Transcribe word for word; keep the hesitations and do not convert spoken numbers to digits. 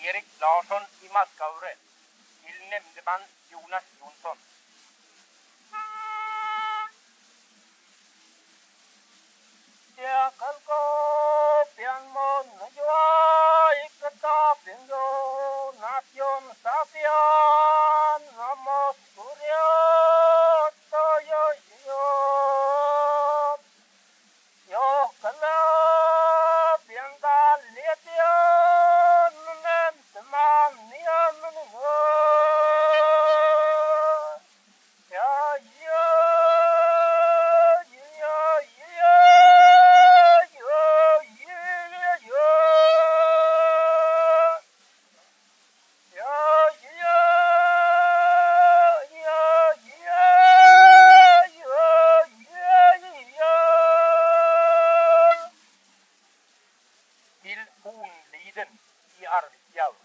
Erik Larsson i Maskaure till nämndeman Jonas Jonsson. Ya kalko pian mon yo ikata pinyo nasyon sapian namos surya toyo yo yo kala pian da letian nem teman nian no ya yo till Hornliden i Arvidsjaur.